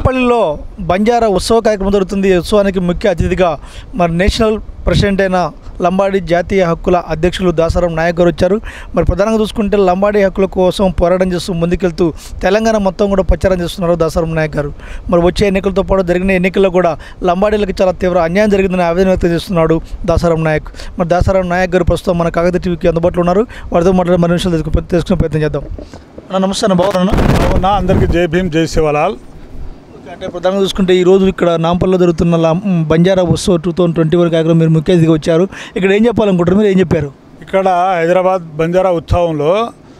నాంపల్లిలో బంజారా ఉత్సవ కార్యక్రమం జరుగుతుంది. ఈ ఉత్సవానికి ముఖ్య అతిథిగా మరి నేషనల్ ప్రెసిడెంట్ అయిన లంబాడి జాతీయ హక్కుల అధ్యక్షులు దాసరం నాయక్ గారు వచ్చారు. మరి ప్రధానంగా చూసుకుంటే లంబాడి హక్కుల కోసం పోరాటం చేస్తూ ముందుకెళ్తూ తెలంగాణ మొత్తం కూడా ప్రచారం చేస్తున్నారు దాసరం నాయక్ గారు. మరి వచ్చే ఎన్నికలతో పాటు జరిగిన ఎన్నికల్లో కూడా లంబాడీలకు చాలా తీవ్ర అన్యాయం జరిగిందని ఆవేదన వ్యక్తం చేస్తున్నాడు దాసరం నాయక్. మరి దాసరం నాయక్ గారు ప్రస్తుతం మన కాకతీయ టీవీకి అందుబాటులో ఉన్నారు. వారితో మాట్లాడే మరిన్ని విషయాలు తెలుసుకునే ప్రయత్నం చేద్దాం. నమస్తే అన్న, బాగున్నా? అందరికీ జై భీమ్, జై శివలాల్. అంటే ప్రధానంగా చూసుకుంటే ఈరోజు ఇక్కడ నాంపల్లిలో జరుగుతున్న బంజారా ఉత్సవ్ 2021 కార్యక్రమం మీరు ముఖ్య అతిథిగా వచ్చారు. ఇక్కడ ఏం చెప్పాలనుకుంటారు, మీరు ఏం చెప్పారు? ఇక్కడ హైదరాబాద్ బంజారా ఉత్సవంలో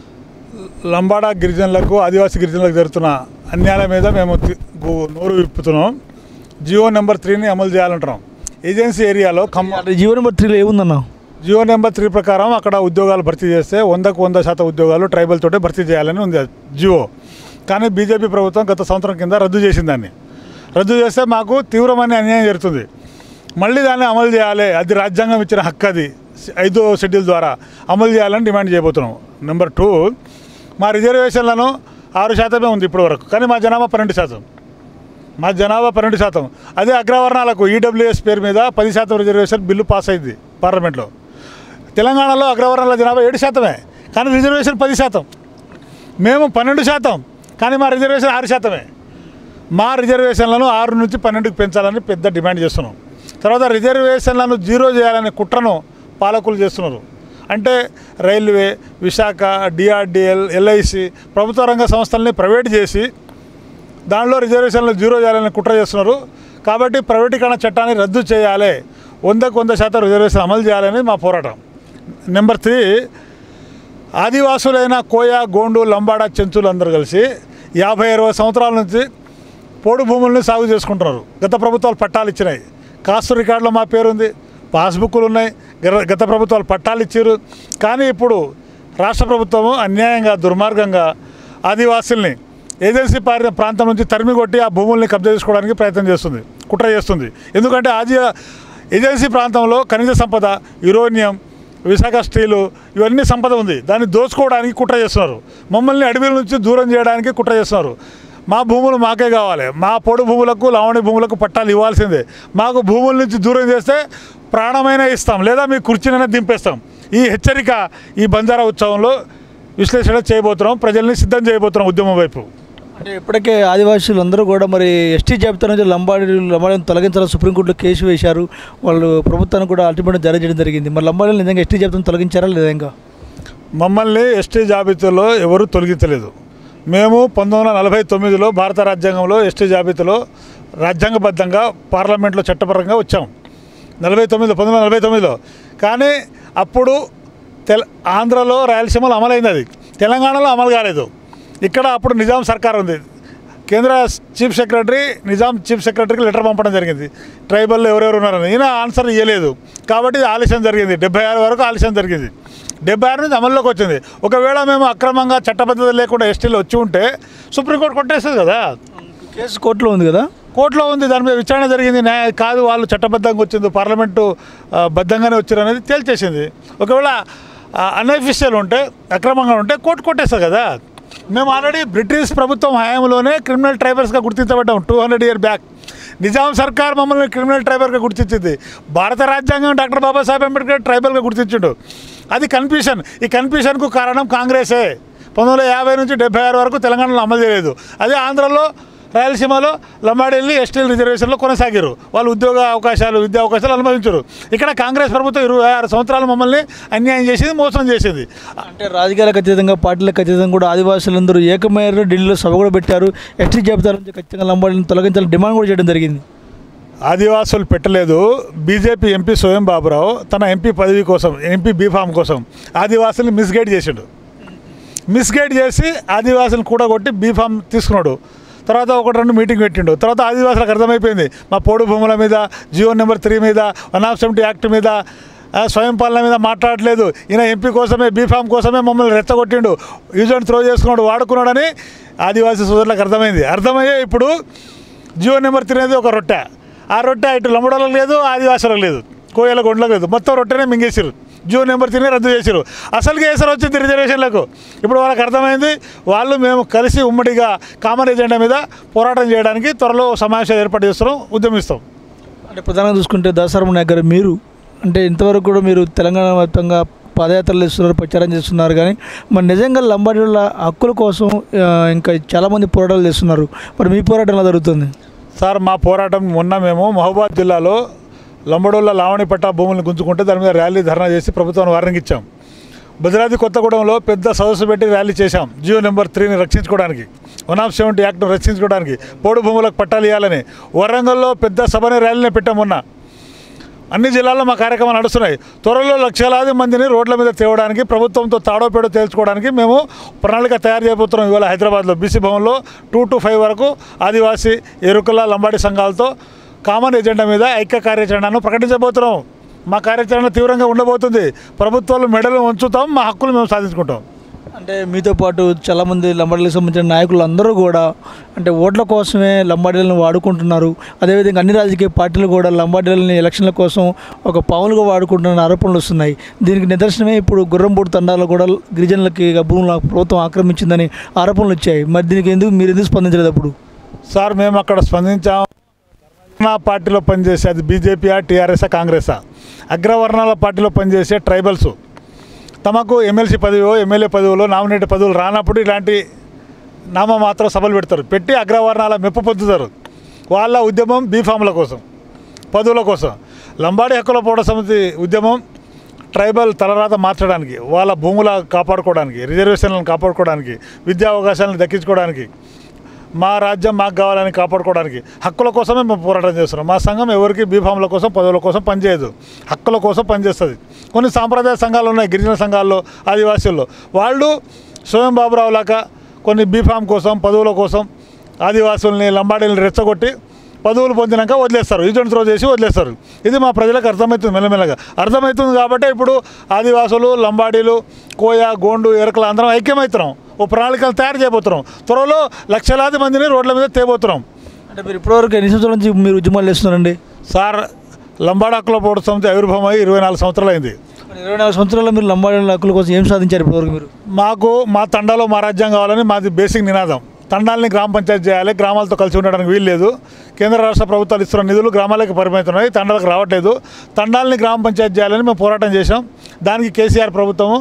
లంబాడా గిరిజనులకు, ఆదివాసీ గిరిజనులకు జరుగుతున్న అన్యాయాల మీద మేము నోరు విప్పుతున్నాం. జియో నెంబర్ 3ని అమలు చేయాలంటున్నాం. ఏజెన్సీ ఏరియాలో జియో నెంబర్ 3లో ఏముందన్నా? జియో నెంబర్ 3 ప్రకారం అక్కడ ఉద్యోగాలు భర్తీ చేస్తే 100కు 100% ఉద్యోగాలు ట్రైబల్ తోటే భర్తీ చేయాలని ఉంది జియో. కానీ బీజేపీ ప్రభుత్వం గత సంవత్సరం కింద రద్దు చేసింది. దాన్ని రద్దు చేస్తే మాకు తీవ్రమైన అన్యాయం జరుగుతుంది. మళ్ళీ దాన్ని అమలు చేయాలి. అది రాజ్యాంగం ఇచ్చిన హక్కు, అది 5వ షెడ్యూల్ ద్వారా అమలు చేయాలని డిమాండ్ చేయబోతున్నాం. నెంబర్ 2, మా రిజర్వేషన్లను 6% ఉంది ఇప్పటి వరకు, కానీ మా జనాభా 12%. మా జనాభా 12%. అదే అగ్రవర్ణాలకు ఈడబ్ల్యూఎస్ పేరు మీద 10% రిజర్వేషన్ బిల్లు పాస్ అయింది పార్లమెంట్లో. తెలంగాణలో అగ్రవర్ణాల జనాభా 7%, కానీ రిజర్వేషన్ 10%. మేము 12%, కానీ మా రిజర్వేషన్ 6%. మా రిజర్వేషన్లను 6 నుంచి 12కి పెంచాలని పెద్ద డిమాండ్ చేస్తున్నాం. తర్వాత రిజర్వేషన్లను 0 చేయాలనే కుట్రను పాలకులు చేస్తున్నారు. అంటే రైల్వే, విశాఖ, డిఆర్డిఎల్, ఎల్ఐసి ప్రభుత్వ రంగ సంస్థల్ని ప్రైవేట్ చేసి దానిలో రిజర్వేషన్లు 0 చేయాలని కుట్ర చేస్తున్నారు. కాబట్టి ప్రైవేటీకరణ చట్టాన్ని రద్దు చేయాలి, 100కు 100% రిజర్వేషన్ అమలు చేయాలని మా పోరాటం. నెంబర్ 3, ఆదివాసులైన కోయ, గోండు, లంబాడా, చెంచులు అందరూ కలిసి 50-60 సంవత్సరాల నుంచి పోడు భూముల్ని సాగు చేసుకుంటున్నారు. గత ప్రభుత్వాలు పట్టాలు ఇచ్చినాయి. కాస్తు రికార్డులో మా పేరుంది, పాస్బుక్లు ఉన్నాయి. గత ప్రభుత్వాలు పట్టాలు ఇచ్చారు. కానీ ఇప్పుడు రాష్ట్ర ప్రభుత్వము అన్యాయంగా, దుర్మార్గంగా ఆదివాసుల్ని ఏజెన్సీ ప్రాంతం నుంచి తరిమి కొట్టి ఆ భూముల్ని కబ్జా చేసుకోవడానికి ప్రయత్నం చేస్తుంది, కుట్ర చేస్తుంది. ఎందుకంటే ఏజెన్సీ ప్రాంతంలో ఖనిజ సంపద, యురేనియం, విశాఖ స్టీలు ఇవన్నీ సంపద ఉంది. దాన్ని దోచుకోవడానికి కుట్ర చేస్తున్నారు. మమ్మల్ని అడవిల నుంచి దూరం చేయడానికి కుట్ర చేస్తున్నారు. మా భూములు మాకే కావాలి. మా పొడు భూములకు, లావణి భూములకు పట్టాలు ఇవ్వాల్సిందే. మాకు భూముల నుంచి దూరం చేస్తే ప్రాణమైనా ఇస్తాం, లేదా మీ కుర్చీనైనా దింపేస్తాం. ఈ హెచ్చరిక ఈ బంజారా ఉత్సవంలో విశ్లేషణ చేయబోతున్నాం. ప్రజల్ని సిద్ధం చేయబోతున్నాం ఉద్యమం వైపు. అంటే ఇప్పటికే ఆదివాసీలు అందరూ కూడా మరి ఎస్టీ జాబితా నుంచి లంబాడీని తొలగించాలని సుప్రీంకోర్టులో కేసు వేశారు. వాళ్ళు ప్రభుత్వానికి కూడా అల్టిమేటం జారీ చేయడం జరిగింది. మరి లంబాడీలు నిజంగా ఎస్టీ జాబితాను తొలగించారా లేదా? ఇంకా మమ్మల్ని ఎస్టీ జాబితాలో ఎవరు తొలగించలేదు. మేము 1949లో భారత రాజ్యాంగంలో ఎస్టీ జాబితాలో రాజ్యాంగబద్ధంగా పార్లమెంట్లో చట్టపరంగా వచ్చాము. 1949లో. కానీ అప్పుడు ఆంధ్రలో, రాయలసీమలో అమలైంది. అది తెలంగాణలో అమలు కాలేదు. ఇక్కడ అప్పుడు నిజాం సర్కార్ ఉంది. కేంద్ర చీఫ్ సెక్రటరీ, నిజాం చీఫ్ సెక్రటరీకి లెటర్ పంపడం జరిగింది, ట్రైబల్లో ఎవరెవరు ఉన్నారని. ఈయన ఆన్సర్ ఇవ్వలేదు. కాబట్టి ఆలస్యం జరిగింది. 76 వరకు ఆలస్యం జరిగింది. 76 నుంచి అమల్లోకి వచ్చింది. ఒకవేళ మేము అక్రమంగా చట్టబద్ధత లేకుండా ఎస్టీలో వచ్చి ఉంటే సుప్రీంకోర్టు కొట్టేస్తుంది కదా. కేసు కోర్టులో ఉంది కదా, కోర్టులో ఉంది. దాని మీద విచారణ జరిగింది. కాదు, వాళ్ళు చట్టబద్ధంగా వచ్చింది, పార్లమెంటు బద్ధంగానే వచ్చారు అనేది తేల్చేసింది. ఒకవేళ అన్అఫీషియల్ ఉంటే, అక్రమంగా ఉంటే కోర్టు కొట్టేస్తారు కదా. మేము ఆల్రెడీ బ్రిటిష్ ప్రభుత్వం హయాంలోనే క్రిమినల్ ట్రైబల్స్గా గుర్తించబడ్డాం 200 years బ్యాక్. నిజాం సర్కార్ మమ్మల్ని క్రిమినల్ ట్రైబల్గా గుర్తించింది. భారత రాజ్యాంగం డాక్టర్ బాబాసాహెబ్ అంబేద్కర్ ట్రైబల్గా గుర్తించిండు. అది కన్ఫ్యూషన్. ఈ కన్ఫ్యూషన్కు కారణం కాంగ్రెసే. 1950 నుంచి 76 వరకు తెలంగాణలో అమలు చేయలేదు. అదే ఆంధ్రలో, రాయలసీమలో లంబాడీల్ని ఎస్టీ రిజర్వేషన్లో కొనసాగారు. వాళ్ళు ఉద్యోగ అవకాశాలు, విద్యా అవకాశాలు అనుభవించారు. ఇక్కడ కాంగ్రెస్ ప్రభుత్వం 26 సంవత్సరాలు మమ్మల్ని అన్యాయం చేసింది, మోసం చేసింది. అంటే రాజకీయాలకు అతీతంగా, పార్టీలకు అతీతంగా కూడా ఆదివాసులందరూ ఏకమయ్యారు. ఢిల్లీలో సభ కూడా పెట్టారు. ఎస్టీ జాబితా నుంచి ఖచ్చితంగా లంబాడీలను తొలగించాలని డిమాండ్ కూడా చేయడం జరిగింది. ఆదివాసులు పెట్టలేదు. బీజేపీ ఎంపీ స్వయం బాబురావు తన ఎంపీ పదవి కోసం, ఎంపీ బీఫామ్ కోసం ఆదివాసుల్ని మిస్గైడ్ చేసాడు. మిస్గైడ్ చేసి ఆదివాసులను కూడగొట్టి బీఫామ్ తీసుకున్నాడు. తర్వాత 1-2 మీటింగ్ పెట్టిండు. తర్వాత ఆదివాసులకు అర్థమైపోయింది, మా పోడు భూముల మీద, జియో నెంబర్ 3 మీద, 170 యాక్ట్ మీద, స్వయం పాలన మీద మాట్లాడలేదు. ఈయన ఎంపీ కోసమే, బీఫామ్ కోసమే మమ్మల్ని రెచ్చగొట్టిండు, యూజ్ అండ్ త్రో చేసుకున్నాడు, వాడుకున్నాడని ఆదివాసీ సోదరులకు అర్థమైంది. అర్థమయ్యే ఇప్పుడు జియో నెంబర్ 3 అనేది ఒక రొట్టె. ఆ రొట్టె ఇటు లంబడోళ్ళకి లేదు, ఆదివాసులకు లేదు, కోయల గొండ్లకు లేదు, మొత్తం రొట్టెనే మింగేసారు. జియో నెంబర్ 3 రద్దు చేశారు. అసలుకి వేసారు వచ్చింది రిజర్వేషన్లకు. ఇప్పుడు వాళ్ళకి అర్థమైంది, వాళ్ళు మేము కలిసి ఉమ్మడిగా కామన్ ఎజెండా మీద పోరాటం చేయడానికి త్వరలో సమావేశాలు ఏర్పాటు చేస్తున్నాం, ఉద్యమిస్తాం. అంటే ప్రధానంగా చూసుకుంటే దాసరం నాయక్ గారు, మీరు అంటే ఇంతవరకు కూడా మీరు తెలంగాణ వ్యాప్తంగా పాదయాత్రలు చేస్తున్నారు, ప్రచారం చేస్తున్నారు, కానీ మరి నిజంగా లంబాడీల హక్కుల కోసం ఇంకా చాలామంది పోరాటాలు చేస్తున్నారు. మరి మీ పోరాటం ఎలా జరుగుతుంది? సార్, మా పోరాటం మొన్న మేము మహబూబాద్ జిల్లాలో లంబడోళ్ళ లావణి పట్టా భూములను గుంజుకుంటే దాని మీద ర్యాలీ ధర్నా చేసి ప్రభుత్వాన్ని వార్నింగ్ ఇచ్చాం. భద్రాద్రి కొత్తగూడెంలో పెద్ద సదస్సు పెట్టి ర్యాలీ చేశాం జియో నెంబర్ 3ని రక్షించుకోవడానికి, 170 యాక్ట్ను రక్షించుకోవడానికి, పోడు భూములకు పట్టాలు ఇవ్వాలని. వరంగల్లో పెద్ద సభని ర్యాలీని పెట్టాం మొన్న. అన్ని జిల్లాల్లో మా కార్యక్రమాలు నడుస్తున్నాయి. త్వరలో లక్షలాది మందిని రోడ్ల మీద తేవడానికి, ప్రభుత్వంతో తాడోపేడో తేల్చుకోవడానికి మేము ప్రణాళిక తయారు చేయబోతున్నాం. ఇవాళ హైదరాబాద్లో బీసీ భవన్లో 2 to 5 వరకు ఆదివాసీ, ఎరుకల, లంబాడి సంఘాలతో కామన్ ఎజెండా మీద ఐక్య కార్యాచరణను ప్రకటించబోతున్నాం. మా కార్యాచరణ తీవ్రంగా ఉండబోతుంది. ప్రభుత్వాలు మెడలు ఉంచుతాం, మా హక్కులు మేము సాధించుకుంటాం. అంటే మీతో పాటు చాలామంది లంబాడీలకు సంబంధించిన నాయకులు అందరూ కూడా అంటే ఓట్ల కోసమే లంబాడీలను వాడుకుంటున్నారు. అదేవిధంగా అన్ని రాజకీయ పార్టీలు కూడా లంబాడీలని ఎలక్షన్ల కోసం ఒక పావులుగా వాడుకుంటున్న ఆరోపణలు వస్తున్నాయి. దీనికి నిదర్శనమే ఇప్పుడు గుర్రంపూడి తండాలో కూడా గిరిజనులకి భూములు ప్రభుత్వం ఆక్రమించిందని ఆరోపణలు వచ్చాయి. మరి దీనికి మీరు ఎందుకు స్పందించలేదు అప్పుడు? సార్, మేము అక్కడ స్పందించాం. పార్టీలో పనిచేసే, అది బీజేపీయా, టీఆర్ఎస్ఆ, కాంగ్రెసా, అగ్రవర్ణాల పార్టీలో పనిచేసే ట్రైబల్స్ తమకు ఎమ్మెల్సీ పదవిలో, ఎమ్మెల్యే పదవిలో, నామినేట్ పదవులు రానప్పుడు ఇలాంటి నామమాత్రం సభలు పెడతారు, పెట్టి అగ్రవర్ణాల మెప్పు పొందుతారు. వాళ్ళ ఉద్యమం బీఫామ్ల కోసం, పదవుల కోసం. లంబాడీ హక్కుల పోరాట సమితి ఉద్యమం ట్రైబల్ తలరాత మార్చడానికి, వాళ్ళ భూముల కాపాడుకోవడానికి, రిజర్వేషన్లను కాపాడుకోవడానికి, విద్యా అవకాశాలను దక్కించుకోవడానికి, మా రాజ్యం మాకు కావాలని కాపాడుకోవడానికి, హక్కుల కోసమే మేము పోరాటం చేస్తున్నాం. మా సంఘం ఎవరికి బీఫామ్ల కోసం, పదవుల కోసం పనిచేయదు, హక్కుల కోసం పనిచేస్తుంది. కొన్ని సాంప్రదాయ సంఘాలు ఉన్నాయి గిరిజన సంఘాల్లో, ఆదివాసీల్లో. వాళ్ళు స్వయం బాబురావు లాగా కొన్ని బీఫామ్ కోసం, పదవుల కోసం ఆదివాసుల్ని, లంబాడీలను రెచ్చగొట్టి పదవులు పొందినాక వదిలేస్తారు, ఈజెంట్ త్రో చేసి వదిలేస్తారు. ఇది మా ప్రజలకు అర్థమవుతుంది, మెల్లమెల్లగా అర్థమవుతుంది. కాబట్టి ఇప్పుడు ఆదివాసులు, లంబాడీలు, కోయ, గోండు, ఎరకలు అందరం ఐక్యమవుతున్నాం. ఓ ప్రణాళికలు తయారు చేయబోతున్నాం. త్వరలో లక్షలాది మందిని రోడ్ల మీద తేబోతున్నాం. అంటే మీరు ఇప్పటివరకు ఎన్ని సంవత్సరాల నుంచి మీరు ఉద్యమాలు చేస్తున్నారండి? సార్, లంబాడి హక్కుల పోరాట సమితి ఆవిర్భావం 24 సంవత్సరాలు అయింది. 24 సంవత్సరాల్లో మీరు లంబాడీల హక్కుల కోసం ఏం సాధించారు ఇప్పటివరకు? మీరు మాకు మా తండాలో మా రాజ్యం కావాలని మాది బేసిక్ నినాదం. తండాలని గ్రామ పంచాయతీ చేయాలి, గ్రామాలతో కలిసి ఉండడానికి వీలు లేదు. కేంద్ర రాష్ట్ర ప్రభుత్వాలు ఇస్తున్న నిధులు గ్రామాలకు పరిమితమై తండాలకు రావట్లేదు. తండాలని గ్రామ పంచాయతీ చేయాలని మేము పోరాటం చేశాం. దానికి కేసీఆర్ ప్రభుత్వము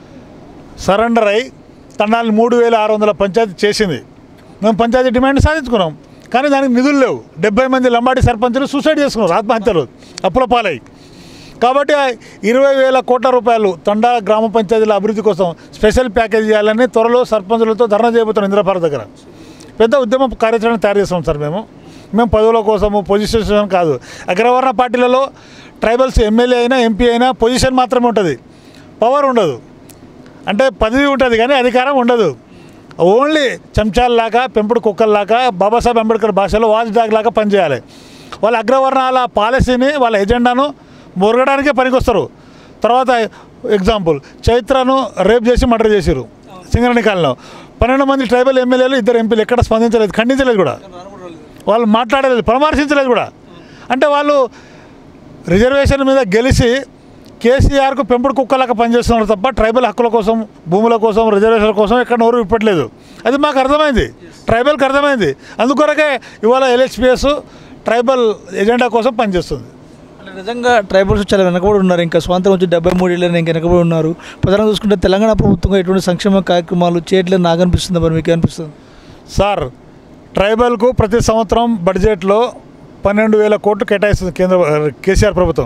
సరెండర్ అయి తండాలని 3600 పంచాయతీ చేసింది. మేము పంచాయతీ డిమాండ్ సాధించుకున్నాం, కానీ దానికి నిధులు లేవు. 70 మంది లంబాడి సర్పంచులు సూసైడ్ చేసుకున్నారు, ఆత్మహత్యలు, అప్పుల పాలై. కాబట్టి 20,000 కోట్ల రూపాయలు తండా గ్రామ పంచాయతీల అభివృద్ధి కోసం స్పెషల్ ప్యాకేజ్ చేయాలని త్వరలో సర్పంచులతో ధర్నా చేయబోతున్నాం ఇంద్రపార్క్ దగ్గర. పెద్ద ఉద్యమ కార్యాచరణ తయారు చేస్తాం సార్. మేము పదవుల కోసము, పొజిషన్ కాదు. అగ్రవర్ణ పార్టీలలో ట్రైబల్స్ ఎమ్మెల్యే అయినా, ఎంపీ అయినా పొజిషన్ మాత్రమే ఉంటుంది, పవర్ ఉండదు. అంటే పదవి ఉంటుంది కానీ అధికారం ఉండదు. ఓన్లీ చెంచాల్లాగా, పెంపుడు కుక్కల్లాగా, బాబాసాహెబ్ అంబేద్కర్ భాషలో వాచ్ డాగ్ లాగా పనిచేయాలి. వాళ్ళ అగ్రవర్ణాల పాలసీని, వాళ్ళ ఎజెండాను మొరగడానికే పనికొస్తారు. తర్వాత ఎగ్జాంపుల్, చైత్రను రేప్ చేసి మర్డర్ చేశారు సింగరేణి కాలంలో. 12 మంది ట్రైబల్ ఎమ్మెల్యేలు, 2 ఎంపీలు ఎక్కడ స్పందించలేదు, ఖండించలేదు కూడా, వాళ్ళు మాట్లాడలేదు, పరామర్శించలేదు కూడా. అంటే వాళ్ళు రిజర్వేషన్ మీద గెలిచి కేసీఆర్కు పెంపుడు కుక్కలాగా పనిచేస్తున్నారు తప్ప ట్రైబల్ హక్కుల కోసం, భూముల కోసం, రిజర్వేషన్ల కోసం ఎక్కడ నోరు ఇప్పట్లేదు. అది మాకు అర్థమైంది, ట్రైబల్కి అర్థమైంది. అందుకొరకే ఇవాళ LHPS ట్రైబల్ ఎజెండా కోసం పనిచేస్తుంది. అంటే నిజంగా ట్రైబల్స్ చాలా వెనకబడి ఉన్నారు. ఇంకా స్వాతంత్రం వచ్చి 73 ఏళ్ళని ఇంకా వెనకబడి ఉన్నారు. ప్రధానంగా చూసుకుంటే తెలంగాణ ప్రభుత్వం ఎటువంటి సంక్షేమ కార్యక్రమాలు చేయట్లేదు నాకు అనిపిస్తుంది. మరి మీకు అనిపిస్తుంది? సార్, ట్రైబల్కు ప్రతి సంవత్సరం బడ్జెట్లో 12,000 కోట్లు కేటాయిస్తుంది కేసీఆర్ ప్రభుత్వం.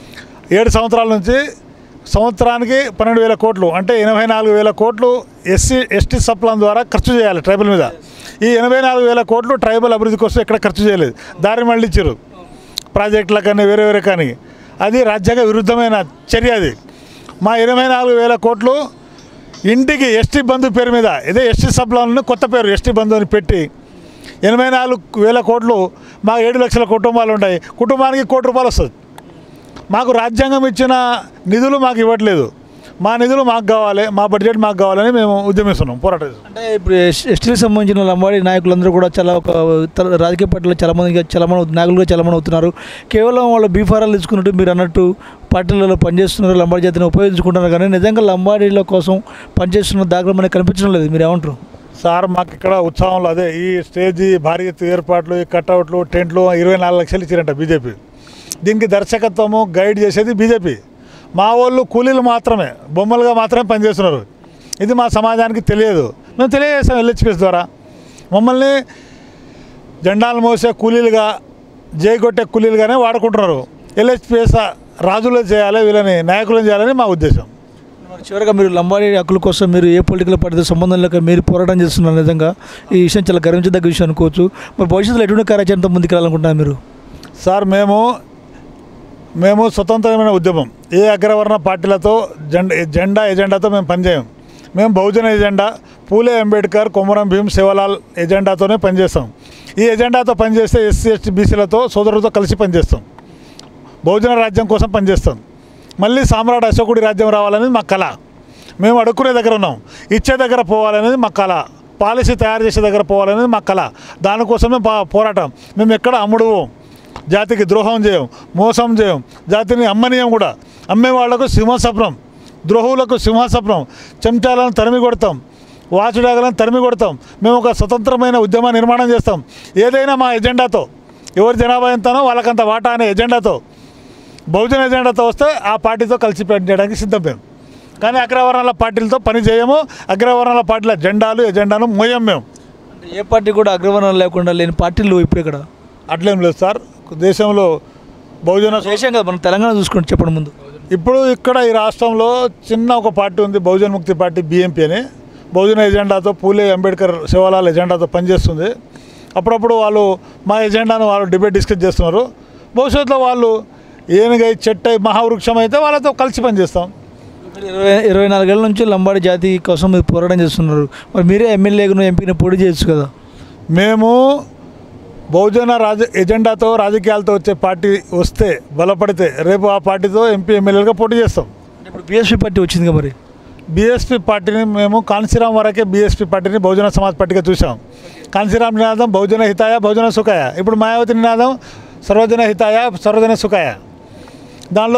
7 సంవత్సరాల నుంచి సంవత్సరానికి 12,000 కోట్లు, అంటే 84,000 కోట్లు ఎస్టీ సప్లాన్ ద్వారా ఖర్చు చేయాలి ట్రైబల్ మీద. ఈ 84,000 కోట్లు ట్రైబల్ అభివృద్ధి కోసం ఎక్కడ ఖర్చు చేయలేదు, దారి మళ్ళించారు ప్రాజెక్టులకు కానీ వేరే కానీ. అది రాజ్యాంగ విరుద్ధమైన చర్య. అది మా 84,000 కోట్లు ఇంటికి ఎస్టీ బంధు పేరు మీద, ఇదే ఎస్టీ సప్లాన్ను కొత్త పేరు ఎస్టీ బంధు అని పెట్టి 84,000 కోట్లు. మాకు 7 లక్షల కుటుంబాలు ఉన్నాయి, కుటుంబానికి ₹1 కోటి వస్తుంది. మాకు రాజ్యాంగం ఇచ్చిన నిధులు మాకు ఇవ్వట్లేదు. మా నిధులు మాకు కావాలి, మా బడ్జెట్ మాకు కావాలని మేము ఉద్యమిస్తున్నాం, పోరాటం. అంటే ఇప్పుడు ఎస్టీలకు సంబంధించిన లంబాడి నాయకులందరూ కూడా చాలా ఒక రాజకీయ పార్టీలో నాయకులుగా చలమణ అవుతున్నారు. కేవలం వాళ్ళ బీఫారాలు తీసుకున్నట్టు మీరు అన్నట్టు పార్టీలలో పనిచేస్తున్నారు, లంబాడి జాతిని ఉపయోగించుకుంటున్నారు, కానీ నిజంగా లంబాడీల కోసం పనిచేస్తున్న దాఖలు మనకి కనిపించడం లేదు. మీరు ఏమంటారు సార్? మాకు ఇక్కడ ఉత్సాహంలో అదే ఈ స్టేజీ భారీ ఏర్పాట్లు, ఈ కట్అవుట్లు, టెంట్లు 24 లక్షలు ఇచ్చారంట బీజేపీ. దీనికి దర్శకత్వము గైడ్ చేసేది బీజేపీ. మా వాళ్ళు కూలీలు మాత్రమే, బొమ్మలుగా మాత్రమే పనిచేస్తున్నారు. ఇది మా సమాజానికి తెలియదు. మేము తెలియజేస్తాం ఎల్హెచ్పిఎస్ ద్వారా. మమ్మల్ని జెండాలు మోసే కూలీలుగా, జైగొట్టే కూలీలుగానే వాడుకుంటున్నారు. ఎల్హెచ్పిఎస్ రాజులు చేయాలి, వీళ్ళని నాయకులను చేయాలని మా ఉద్దేశం. చివరిగా మీరు లంబాడి హక్కుల కోసం మీరు ఏ పొలిటికల్ పార్టీతో సంబంధం లేక మీరు పోరాటం చేస్తున్నారు. నిజంగా ఈ విషయం చాలా గర్వించదగ్గ విషయం అనుకోవచ్చు. మరి భవిష్యత్తులో ఎటువంటి కార్యాచరణతో ముందుకెళ్ళాలనుకుంటున్నారు మీరు? సార్, మేము స్వతంత్రమైన ఉద్యమం, ఏ అగ్రవర్ణ పార్టీలతో జెండా ఎజెండాతో మేము పనిచేయం. మేము బహుజన ఎజెండా, పూలే అంబేద్కర్, కొమరం భీమ్, శివలాల్ ఎజెండాతోనే పనిచేస్తాం. ఈ ఎజెండాతో పనిచేస్తే ఎస్సీ ఎస్టీ బీసీలతో సోదరులతో కలిసి పనిచేస్తాం. బహుజన రాజ్యం కోసం పనిచేస్తాం. మళ్ళీ సామ్రాట్ అశోకుడి రాజ్యం రావాలనేది మా కళ. మేము అడుక్కునే దగ్గర ఉన్నాం, ఇచ్చే దగ్గర పోవాలనేది మా కళ. పాలసీ తయారు చేసే దగ్గర పోవాలనేది మా కళ. దానికోసమే పోరాటం. మేము ఎక్కడ అమ్ముడుவோం, జాతికి ద్రోహం చేయం, మోసం చేయం, జాతిని అమ్మనీయం కూడా. అమ్మే వాళ్లకు సింహస్వప్నం, ద్రోహులకు సింహస్వప్నం. చెంచాలను తరిమి కొడతాం, వాచుడాగలను తరిమి కొడతాం. మేము ఒక స్వతంత్రమైన ఉద్యమ నిర్మాణం చేస్తాం. ఏదైనా మా ఎజెండాతో, ఎవరి జనాభా ఎంతనో వాళ్ళకంత వాటా అనే ఎజెండాతో, బహుజన ఎజెండాతో వస్తే ఆ పార్టీతో కలిసి పనిచేయడానికి సిద్ధం మేము. కానీ అగ్రవర్ణాల పార్టీలతో పని చేయము. అగ్రవర్ణాల పార్టీల జెండాలు ఎజెండాను మోయం మేము. ఏ పార్టీ కూడా అగ్రవర్ణాలు లేకుండా లేని పార్టీలు ఇప్పుడు ఇక్కడ అట్లేం లేదు సార్. దేశంలో బహుజన దేశం కదా, మనం తెలంగాణ చూసుకుంటే చెప్పండి ముందు. ఇప్పుడు ఇక్కడ ఈ రాష్ట్రంలో చిన్న ఒక పార్టీ ఉంది, బహుజన్ ముక్తి పార్టీ, BMP అని. బహుజన ఎజెండాతో, పూలే అంబేద్కర్, శివలాల్ ఎజెండాతో పనిచేస్తుంది. అప్పుడప్పుడు వాళ్ళు మా ఎజెండాను వాళ్ళు డిబేట్ డిస్కస్ చేస్తున్నారు. భవిష్యత్తులో వాళ్ళు ఏనుగై, చెట్టై, మహావృక్షం అయితే వాళ్ళతో కలిసి పనిచేస్తాం. 24 ఏళ్ళ నుంచి లంబాడి జాతి కోసం మీరు పోరాటం చేస్తున్నారు. మరి మీరే ఎమ్మెల్యేను ఎంపీని పోటీ చేయొచ్చు కదా? మేము బహుజన ఎజెండాతో రాజకీయాలతో వచ్చే పార్టీ వస్తే, బలపడితే రేపు ఆ పార్టీతో ఎంపీ ఎమ్మెల్యేలుగా పోటీ చేస్తాం. ఇప్పుడు బీఎస్పీ పార్టీ వచ్చింది కదా, మరి బీఎస్పీ పార్టీని మేము కాన్సీరామ్ వరకే బీఎస్పీ పార్టీని బహుజన సమాజ్ పార్టీగా చూసాం. కాన్సీరామ్ నినాదం బహుజన హితాయ, బహుజన సుఖాయ. ఇప్పుడు మాయావతి నినాదం సర్వజన హితాయ, సర్వజన సుఖాయ. దానిలో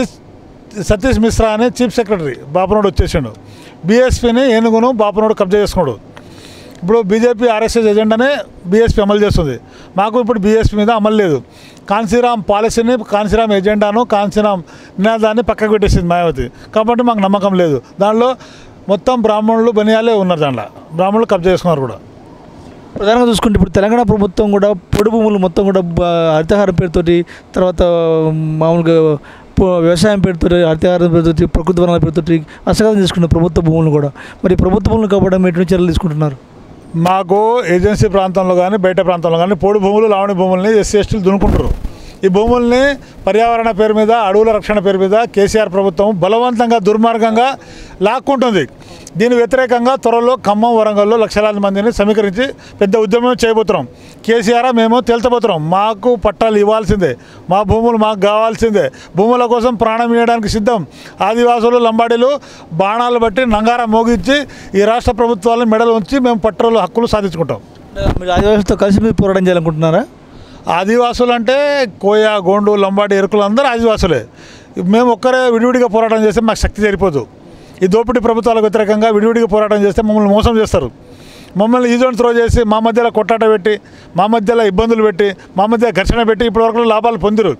సతీష్ మిశ్రా అని చీఫ్ సెక్రటరీ బాపనోడు వచ్చేసాడు. బీఎస్పీని ఏనుగును బాపనోడు కబ్జా చేసుకున్నాడు. ఇప్పుడు బీజేపీ RSS ఎజెండానే బీఎస్పీ అమలు చేస్తుంది. మాకు ఇప్పుడు బీఎస్పీ మీద అమలు లేదు. కాన్సీరామ్ పాలసీని, కాన్సీరామ్ ఎజెండాను, కాన్సీరామ్ నినాదాన్ని పక్కకు పెట్టేసింది మాయావతి. కాబట్టి మాకు నమ్మకం లేదు. దానిలో మొత్తం బ్రాహ్మణులు, బనియాలే ఉన్నారు. దాంట్లో బ్రాహ్మణులు కబ్జా చేసుకున్నారు కూడా. ప్రధానంగా చూసుకుంటే ఇప్పుడు తెలంగాణ ప్రభుత్వం కూడా పొడి భూములు మొత్తం కూడా హరితహారం పేరుతోటి, తర్వాత మామూలుగా వ్యవసాయం పేరుతోటి, హరితహారం పేరుతోటి, ప్రకృతి వనాల పేరుతోటి హస్తగతం తీసుకున్న ప్రభుత్వ భూములు కూడా. మరి ప్రభుత్వ భూములు కాపాడడం ఎటువంటి చర్యలు తీసుకుంటున్నారు? మాకు ఏజెన్సీ ప్రాంతంలో కానీ, బయట ప్రాంతంలో కానీ పొడి భూములు, లావణి భూముల్ని ఎస్సీ ఎస్టీలు దున్నుకుంటారు. ఈ భూముల్ని పర్యావరణ పేరు మీద, అడవుల రక్షణ పేరు మీద కేసీఆర్ ప్రభుత్వం బలవంతంగా, దుర్మార్గంగా లాక్కుంటుంది. దీని వ్యతిరేకంగా త్వరలో ఖమ్మం, వరంగల్లో లక్షలాది మందిని సమీకరించి పెద్ద ఉద్యమం చేయబోతున్నాం. కేసీఆర్ మేము తేల్చబోతున్నాం. మాకు పట్టాలు ఇవ్వాల్సిందే, మా భూములు మాకు కావాల్సిందే. భూముల కోసం ప్రాణం ఇవ్వడానికి సిద్ధం. ఆదివాసులు, లంబాడీలు బాణాలు బట్టి నంగారా మోగించి ఈ రాష్ట్ర ప్రభుత్వాలను మెడలు ఉంచి మేము పట్టాలు, హక్కులు సాధించుకుంటాం. మీరు ఆదివాసులతో కలిసి మీరు పోరాటం చేయాలనుకుంటున్నారా? ఆదివాసులు అంటే కోయ, గోండు, లంబాడి, ఎరుకులు అందరూ ఆదివాసులే. మేము ఒక్కరే విడివిడిగా పోరాటం చేస్తే మాకు శక్తి సరిపోదు. ఈ దోపిడీ ప్రభుత్వాలకు వ్యతిరేకంగా విడివిడిగా పోరాటం చేస్తే మమ్మల్ని మోసం చేస్తారు. మమ్మల్ని ఈజోన్ త్రో చేసి, మా మధ్యలో కొట్టాట పెట్టి, మా మధ్యలో ఇబ్బందులు పెట్టి, మా మధ్య ఘర్షణ పెట్టి ఇప్పటివరకు లాభాలు పొందిరు.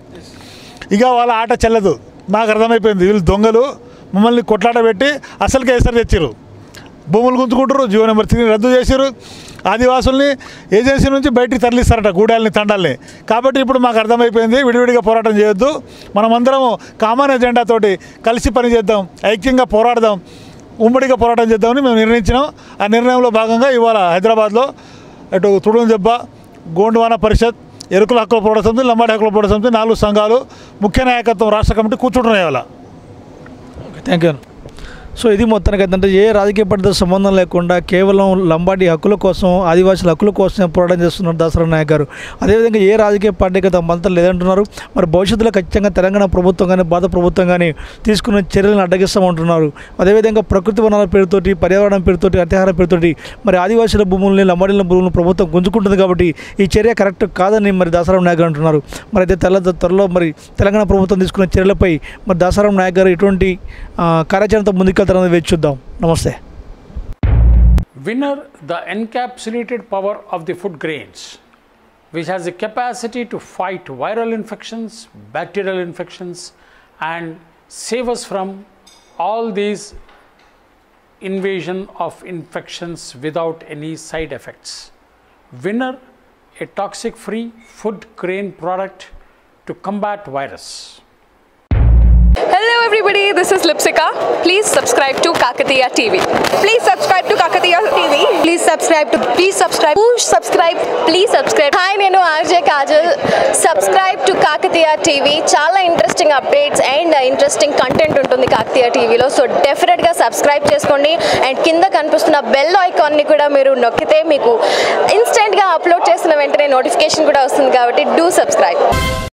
ఇక వాళ్ళ ఆట చెల్లదు. మాకు అర్థమైపోయింది, వీళ్ళు దొంగలు. మమ్మల్ని కొట్లాట పెట్టి అసలుకే ఎసరు తెచ్చిరు. భూములు గుంజుకుంటారు, జీవో నెంబర్ 3 రద్దు చేసిరు. ఆదివాసుల్ని ఏజెన్సీ నుంచి బయటికి తరలిస్తారట, గూడాలని, తండాలని. కాబట్టి ఇప్పుడు మాకు అర్థమైపోయింది, విడివిడిగా పోరాటం చేయొద్దు, మనమందరం కామన్ ఎజెండాతోటి కలిసి పనిచేద్దాం, ఐక్యంగా పోరాడదాం, ఉమ్మడిగా పోరాటం చేద్దామని మేము నిర్ణయించినాం. ఆ నిర్ణయంలో భాగంగా ఇవాళ హైదరాబాద్లో అటు తుడుం దెబ్బ, గోండువాన పరిషత్, ఎరుకుల హక్కుల పోరాట సమితి, లంబాడి హక్కుల పోరాట సమితి, 4 సంఘాలు, ముఖ్య నాయకత్వం, రాష్ట్ర కమిటీ కూర్చుంటున్నాయి ఇవాళ. Thank you. సో ఇది మొత్తానికి ఏంటంటే ఏ రాజకీయ పార్టీతో సంబంధం లేకుండా కేవలం లంబాడి హక్కుల కోసం, ఆదివాసుల హక్కుల కోసం పోరాటం చేస్తున్నారు దాసరి నాయక్ గారు. అదేవిధంగా ఏ రాజకీయ పార్టీకి తమ మద్దతు లేదంటున్నారు. మరి భవిష్యత్తులో ఖచ్చితంగా తెలంగాణ ప్రభుత్వం కానీ భారత ప్రభుత్వం కానీ తీసుకున్న చర్యలను అడ్డగిస్తామంటున్నారు. అదేవిధంగా ప్రకృతి వనాల పేరుతోటి, పర్యావరణం పేరుతోటి, అత్యాహార పేరుతోటి మరి ఆదివాసుల భూముల్ని, లంబాడీల భూములను ప్రభుత్వం గుంజుకుంటుంది కాబట్టి ఈ చర్య కరెక్ట్ కాదని మరి దాసరి నాయక్ గారు అంటున్నారు. మరి అయితే త్వరలో మరి తెలంగాణ ప్రభుత్వం తీసుకున్న చర్యలపై మరి దాసరి నాయక్ గారు ఎటువంటి కార్యాచరణతో ముందుకెళ్తారని వేచి చూద్దాం. నమస్తే. Winner, the encapsulated power of the food grains, which has the capacity to fight viral infections, bacterial infections, and save us from all these invasion of infections without any side effects. Winner, a toxic-free food grain product to combat virus. Hello everybody, this is Lipsika. Please subscribe to Kakatiya TV. Please subscribe to Kakatiya TV. Please subscribe. Push subscribe. Please subscribe. Hi, nenu RJ Kajal. Subscribe to Kakatiya TV. Chala interesting updates and interesting content untundi Kakatiya TV lo. So definitely ga subscribe cheskondi and kinda kanipustunna bell icon ni kuda meeru nokkite meeku instant ga upload chesina ventane notification kuda vastundi kabatti do subscribe.